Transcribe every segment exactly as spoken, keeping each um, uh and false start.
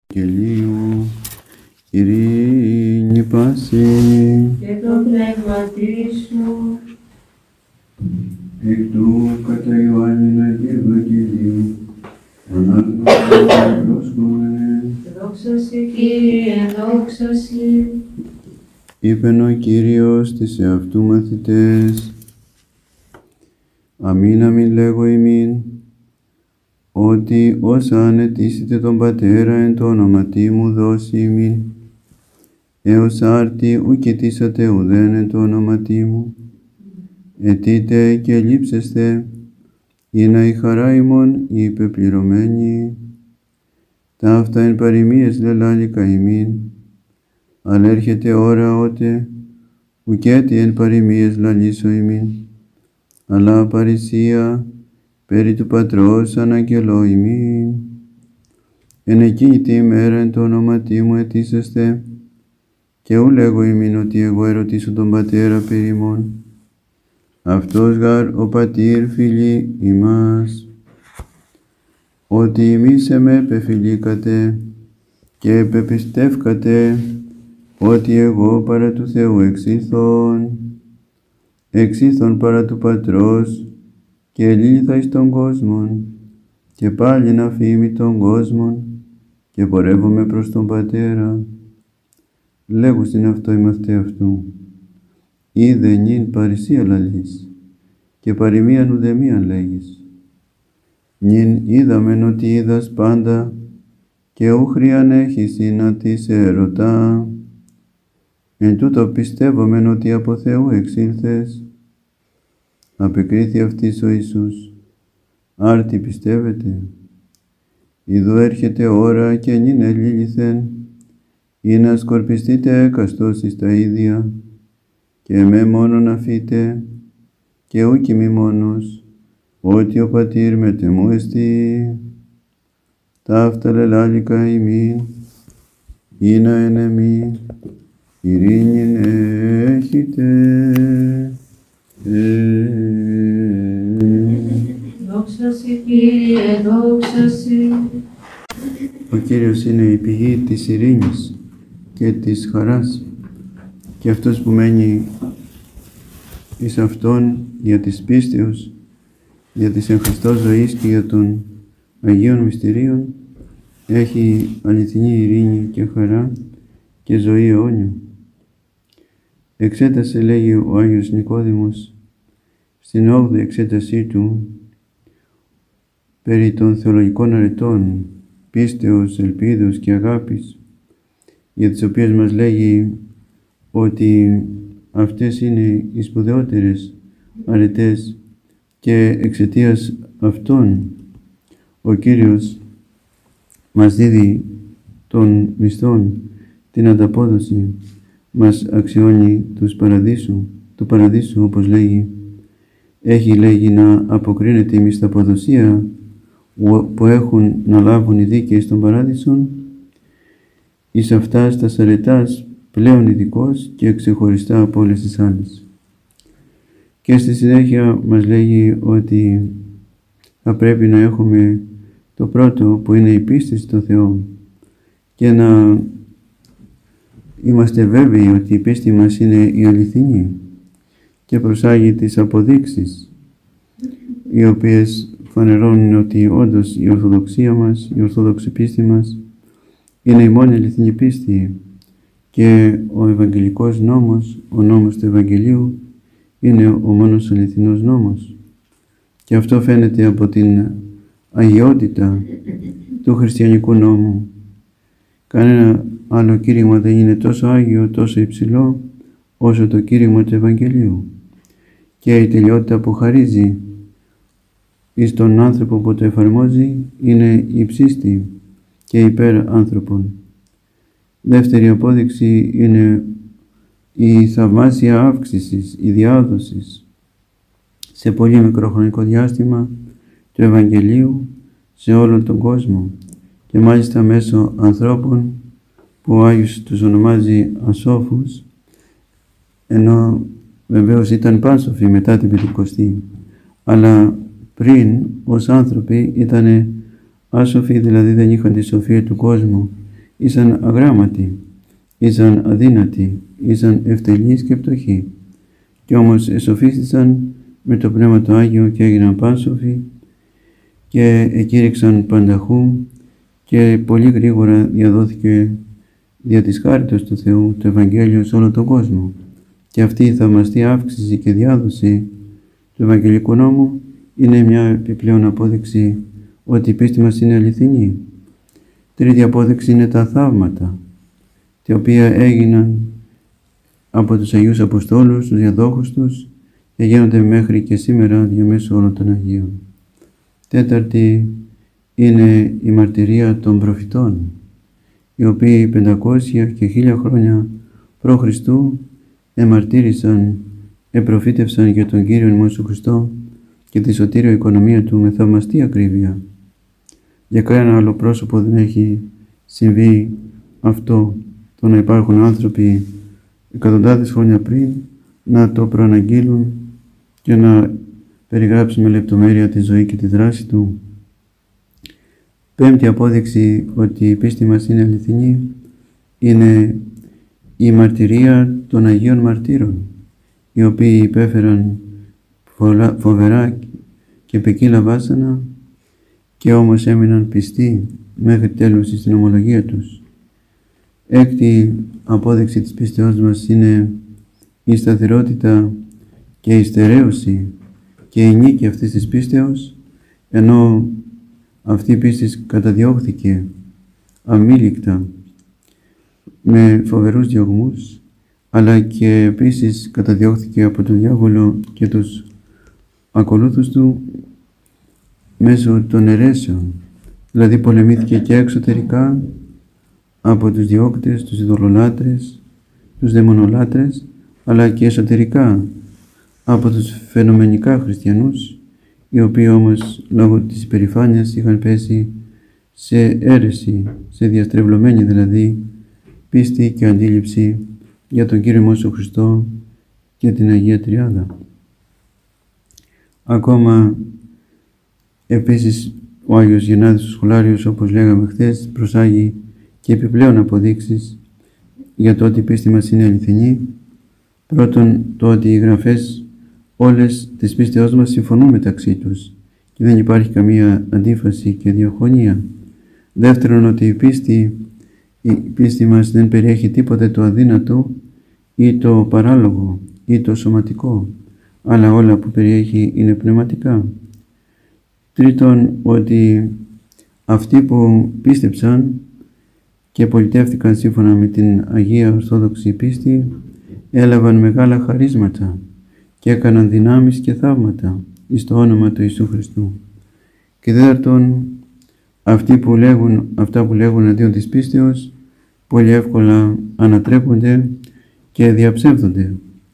Αγγελίου, ειρήνη πάση και το πνεύματι σου. Εκ του κατά Ιωάννη Αγίου Ευαγγελίου, ανάγνωση πρόσκομε. Δόξα σε Κύριε, δόξα σε. Είπεν ο Κύριος της εαυτού μαθητές, αμήν αμήν λέγω ημίν, ότι όσα ανετήσετε τον Πατέρα εν το όνοματί μου δώσει ημίν, έως άρτη ουκ αιτήσατε ουδέν εν το όνοματί μου, αιτείτε και λείψεστε, είναι η χαρά ημών η υπεπληρωμένη. Ταύτα εν παροιμίες λελάληκα ημίν, αλλά έρχεται ώρα ότε ουκέτι εν παροιμίες λαλήσω ημίν, αλλά παρησία περί του Πατρός αναγγελώ ημίν. Εν εκείνη τη ημέρα εν το όνοματί μου αιτήσεστε, και ου λέγω ημίν ότι εγώ ερωτήσω τον Πατέρα περί ημών. Αυτός γαρ ο Πατήρ φιλεί ημάς, ότι ημείς εμέ πεφιλήκατε και επεπιστεύκατε ότι εγώ παρά του Θεού εξήθων, εξήθων παρά του Πατρός και ελήλθα εις τον κόσμον και πάλι να φήμει τον κόσμον και πορεύομαι προς τον Πατέρα. Λέγω στην αυτό ημαστε αυτού, είδε νυν παρησία λαλείς και παροιμίαν ουδεμίαν λέγεις. Νυν είδαμεν ότι είδας πάντα και ου χρειαν έχεις να τη σε ερωτά. Εν τούτο πιστεύομεν ότι από Θεού εξήλθες. Απεκρίθη αυτής ο Ιησούς, άρτη πιστεύετε. Ιδού έρχεται ώρα και νυν ελήλυθεν, ή να σκορπιστείτε έκαστος εις τα ίδια, και εμέ μόνον αφήτε, και ούκ ημί μόνος, ότι ο Πατήρ μετεμού εστι. Ταύτα λελάληκα ημίν, ήνα εν εμεί, ειρήνην έχετε. Δόξα σε Κύριε, δόξα σε. Ο Κύριος είναι η πηγή της ειρήνης και της χαράς, και αυτός που μένει εις Αυτόν για της πίστεως, για της εν Χριστώ ζωής και για των Αγίων Μυστηρίων, έχει αληθινή ειρήνη και χαρά και ζωή αιώνια. Εξέτασε, λέγει ο Άγιος Νικόδημος, στην όγδοη εξέτασή του, περί των θεολογικών αρετών, πίστεως, ελπίδος και αγάπης, για τις οποίες μας λέγει ότι αυτές είναι οι σπουδαιότερες αρετές και εξαιτίας αυτών ο Κύριος μας δίδει των μισθών την ανταπόδοση, μας αξιώνει τους παραδείσου, του παραδείσου, όπως λέγει, έχει λέγει να αποκρίνεται η μισθαποδοσία που έχουν να λάβουν οι δίκαιοι στον παράδεισον, εις αυτάς τας αρετάς πλέον ειδικός και ξεχωριστά από όλες τις άλλες. Και στη συνέχεια μας λέγει ότι θα πρέπει να έχουμε το πρώτο, που είναι η πίστη στο Θεό, και να είμαστε βέβαιοι ότι η πίστη μας είναι η αληθινή και προσάγει τις αποδείξεις, οι οποίες φανερώνουν ότι όντως η Ορθοδοξία μας, η Ορθόδοξη πίστη μας, είναι η μόνη αληθινή πίστη, και ο Ευαγγελικός νόμος, ο νόμος του Ευαγγελίου, είναι ο μόνος αληθινός νόμος. Και αυτό φαίνεται από την αγιότητα του χριστιανικού νόμου. Κανένα άλλο κήρυγμα δεν είναι τόσο άγιο, τόσο υψηλό, όσο το κήρυγμα του Ευαγγελίου. Και η τελειότητα που χαρίζει εις τον άνθρωπο που το εφαρμόζει είναι υψίστη και υπέρ άνθρωπων. Δεύτερη απόδειξη είναι η θαυμάσια αύξηση, η διάδοση σε πολύ μικρό χρονικό διάστημα του Ευαγγελίου σε όλον τον κόσμο, και μάλιστα μέσω ανθρώπων που ο Άγιος τους ονομάζει ασόφους, ενώ βεβαίως ήταν πάσοφοι μετά την Πεντηκοστή, αλλά πριν ως άνθρωποι ήταν άσοφοι, δηλαδή δεν είχαν τη σοφία του κόσμου ήσαν αγράμματοι, ήσαν αδύνατοι, ήσαν ευτελείς και πτωχοί. Κι όμως εσοφίστησαν με το Πνεύμα το Άγιο και έγιναν πάνσοφοι και εκήρυξαν πανταχού και πολύ γρήγορα διαδόθηκε δια της χάριτος του Θεού το Ευαγγέλιο σε όλο τον κόσμο. Και αυτή η θαυμαστή αύξηση και διάδοση του Ευαγγελικού νόμου είναι μια επιπλέον απόδειξη ότι η πίστη μας είναι αληθινή. Τρίτη απόδειξη είναι τα θαύματα, τα οποία έγιναν από τους Αγίους Αποστόλους, τους διαδόχους τους και γίνονται μέχρι και σήμερα διαμέσου όλων των Αγίων. Τέταρτη είναι η μαρτυρία των προφητών, οι οποίοι πεντακόσια και χίλια χρόνια προ Χριστού εμαρτύρησαν, επροφήτευσαν για τον Κύριο ημών Ιησού Χριστό και τη σωτήριο οικονομία Του με θαυμαστή ακρίβεια. Για κανένα άλλο πρόσωπο δεν έχει συμβεί αυτό, το να υπάρχουν άνθρωποι εκατοντάδες χρόνια πριν να το προαναγγείλουν και να περιγράψουν με λεπτομέρεια τη ζωή και τη δράση Του. Πέμπτη απόδειξη ότι η πίστη μας είναι αληθινή είναι η μαρτυρία των Αγίων Μαρτύρων, οι οποίοι υπέφεραν φοβερά και ποικίλα βάσανα και όμως έμειναν πιστοί μέχρι τέλους στην ομολογία τους. Έκτη απόδειξη της πίστεώς μας είναι η σταθερότητα και η στερέωση και η νίκη αυτής της πίστεως, ενώ αυτή η πίστη καταδιώχθηκε αμήλικτα με φοβερούς διωγμούς, αλλά και επίσης καταδιώχθηκε από τον διάβολο και τους ακολούθους του μέσω των αιρέσεων. Δηλαδή πολεμήθηκε και εξωτερικά από τους διώκτες, τους ειδωλολάτρες, τους δαιμονολάτρες, αλλά και εσωτερικά από τους φαινομενικά χριστιανούς, οι οποίοι όμως λόγω της υπερηφάνειας είχαν πέσει σε αίρεση, σε διαστρεβλωμένη δηλαδή πίστη και αντίληψη για τον Κύριο ημών Ιησού Χριστό και την Αγία Τριάδα. Ακόμα επίσης ο Άγιος Γεννάδης ο Σχολάριος, όπως λέγαμε χθες, προσάγει και επιπλέον αποδείξεις για το ότι η πίστη μας είναι αληθινή. Πρώτον, το ότι οι γραφές όλες της πίστεώς μας συμφωνούν μεταξύ τους και δεν υπάρχει καμία αντίφαση και διαφωνία. Δεύτερον, ότι η πίστη, η πίστη μας δεν περιέχει τίποτε το αδύνατο ή το παράλογο ή το σωματικό, αλλά όλα που περιέχει είναι πνευματικά. Τρίτον, ότι αυτοί που πίστεψαν και πολιτεύτηκαν σύμφωνα με την Αγία Ορθόδοξη πίστη έλαβαν μεγάλα χαρίσματα και έκαναν δυνάμεις και θαύματα εις το όνομα του Ιησού Χριστού. Και τέταρτον, αυτοί που λέγουν αυτά που λέγουν αντίον της πίστεως πολύ εύκολα ανατρέπονται και διαψεύδονται.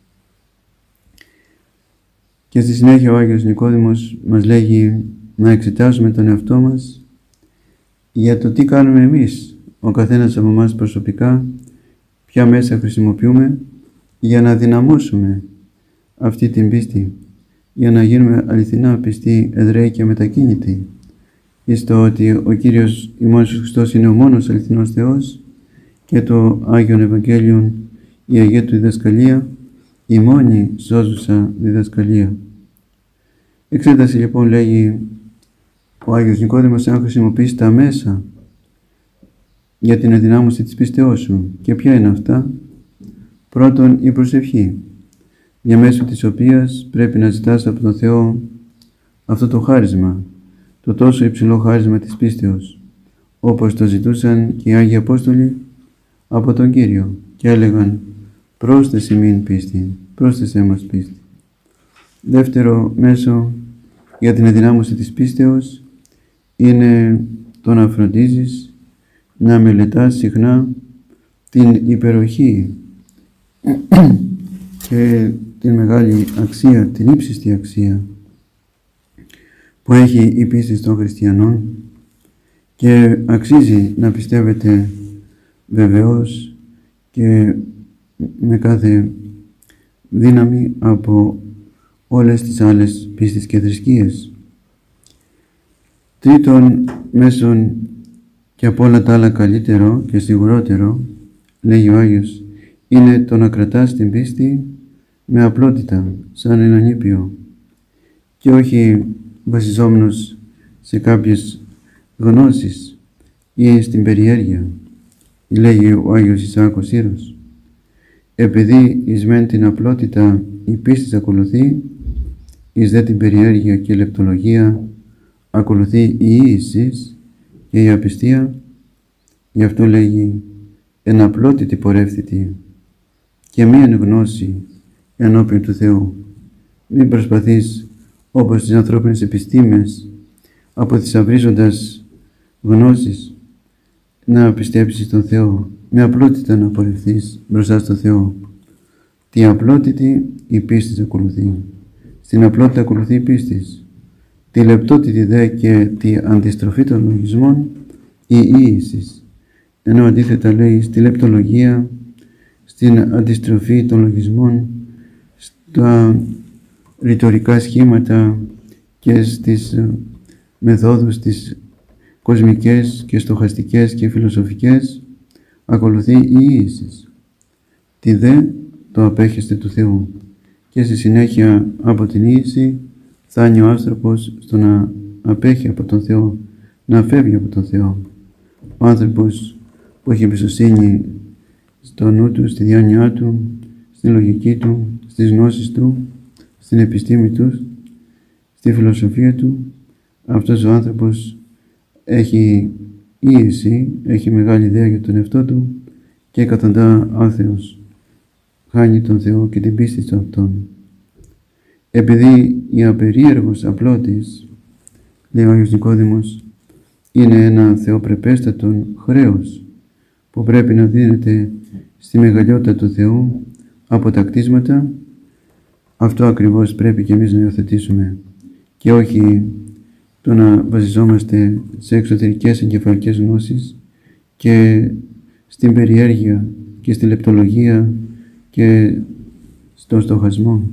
Και στη συνέχεια ο Άγιος Νικόδημος μας λέγει να εξετάσουμε τον εαυτό μας για το τι κάνουμε εμείς, ο καθένας από εμάς προσωπικά, ποια μέσα χρησιμοποιούμε για να δυναμώσουμε αυτή την πίστη, για να γίνουμε αληθινά πιστοί, εδραίοι και μετακίνητοι εις το ότι ο Κύριος ημών Ιησούς Χριστός είναι ο μόνος αληθινός Θεός και το Άγιον Ευαγγέλιον, η Αγία Του διδασκαλία, η μόνη σώζουσα διδασκαλία. Εξέταση λοιπόν λέγει ο Άγιος Νικόδημος αν χρησιμοποιείς τα μέσα για την ενδυνάμωση της πίστεώς σου. Και ποια είναι αυτά? Πρώτον, η προσευχή, διαμέσου της οποίας πρέπει να ζητάς από τον Θεό αυτό το χάρισμα, το τόσο υψηλό χάρισμα της πίστεως, όπως το ζητούσαν και οι Άγιοι Απόστολοι από τον Κύριο και έλεγαν πρόσθεσαι μην πίστη, πρόσθεσέ μας πίστη. Δεύτερο μέσο για την ενδυνάμωση της πίστεως είναι το να φροντίζεις να μελετάς συχνά την υπεροχή και την μεγάλη αξία, την ύψιστη αξία που έχει η πίστη των χριστιανών και αξίζει να πιστεύετε βεβαίως και με κάθε δύναμη από όλες τις άλλες πίστεις και θρησκείες. Τρίτον, μέσον Και από όλα τα άλλα καλύτερο και σιγουρότερο, λέγει ο Άγιος, είναι το να κρατάς την πίστη με απλότητα, σαν έναν ήπιο, και όχι βασιζόμενος σε κάποιες γνώσεις ή στην περιέργεια. Λέγει ο Άγιος Ισαάκος Σύρος, επειδή εις μεν την απλότητα η πίστη ακολουθεί, εις δε την περιέργεια και λεπτολογία ακολουθεί η ίησις και η απιστία. Γι' αυτό λέγει εν απλότητη πορεύθητη και μίαν γνώση ενώπιον του Θεού. Μην προσπαθείς όπως τις ανθρώπινες επιστήμες από θησαυρίζοντας γνώσεις να πιστέψεις τον Θεό, με απλότητα να πορευθείς μπροστά στο Θεό. Τι απλότητη η πίστη ακολουθεί. Στην απλότητα ακολουθεί η πίστη. Τη λεπτότητη δε και τη αντιστροφή των λογισμών η ίησις. Ενώ αντίθετα λέει στη λεπτολογία, στην αντιστροφή των λογισμών, στα ρητορικά σχήματα και στις μεθόδους τις κοσμικές και στοχαστικές και φιλοσοφικές ακολουθεί η ίησις. Τι δε το απέχεστε του Θεού, και στη συνέχεια από την ίηση φτάνει ο άνθρωπος στο να απέχει από τον Θεό, να φεύγει από τον Θεό. Ο άνθρωπος που έχει εμπιστοσύνη στο νου του, στη διάνοιά του, στην λογική του, στις γνώσεις του, στην επιστήμη του, στη φιλοσοφία του, αυτός ο άνθρωπος έχει ίηση, έχει μεγάλη ιδέα για τον εαυτό του και καταντά άθεος. Χάνει τον Θεό και την πίστη του αυτόν. Επειδή η απερίεργος απλότης, λέει ο Άγιος Νικόδημος, είναι ένα θεοπρεπέστατον χρέος που πρέπει να δίνεται στη μεγαλειότητα του Θεού από τα κτίσματα, αυτό ακριβώς πρέπει και εμείς να υιοθετήσουμε και όχι το να βασιζόμαστε σε εξωτερικές εγκεφαλικές γνώσεις και στην περιέργεια και στη λεπτολογία και στον στοχασμό.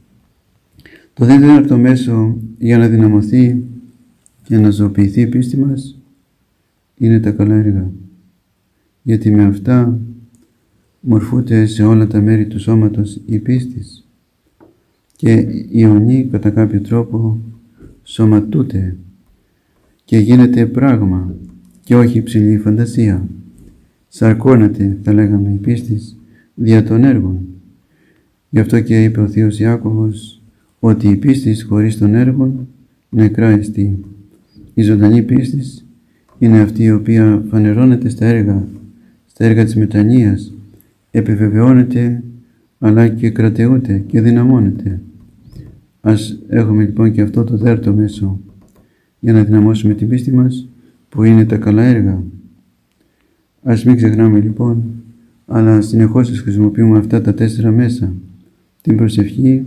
Το τέταρτο μέσο για να δυναμωθεί και να ζωοποιηθεί η πίστη μας είναι τα καλά έργα, γιατί με αυτά μορφούνται σε όλα τα μέρη του σώματος η πίστης και ιονεί κατά κάποιο τρόπο σωματούται και γίνεται πράγμα και όχι υψηλή φαντασία. Σαρκώνεται, θα λέγαμε, η πίστης δια των έργων. Γι' αυτό και είπε ο Θείος Ιάκωβος ότι η πίστης χωρίς των έργων νεκρά εστί. Η ζωντανή πίστης είναι αυτή η οποία φανερώνεται στα έργα, στα έργα της μετανοίας, επιβεβαιώνεται αλλά και κρατεούται και δυναμώνεται. Ας έχουμε λοιπόν και αυτό το δέρτο μέσο για να δυναμώσουμε την πίστη μας, που είναι τα καλά έργα. Ας μην ξεχνάμε λοιπόν, αλλά συνεχώς χρησιμοποιούμε αυτά τα τέσσερα μέσα: την προσευχή,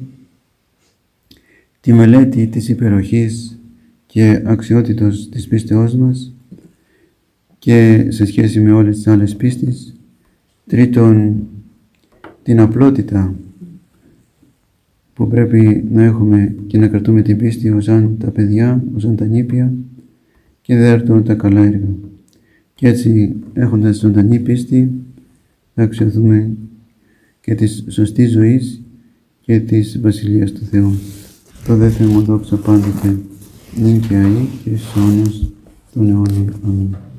τη μελέτη της υπεροχής και αξιότητος της πίστεώς μας και σε σχέση με όλες τις άλλες πίστεις. Τρίτον, την απλότητα που πρέπει να έχουμε και να κρατούμε την πίστη ως αν τα παιδιά, ως αν τα νήπια. Και δεύτερον, τα καλά έργα. Και έτσι, έχοντας ζωντανή πίστη, θα αξιοθούμε και της σωστής ζωής και της Βασιλείας του Θεού. Το δε Θεό μου δόξα πάντοτε, νυν και αεί και εις αιώνας των αιώνων. Αμήν.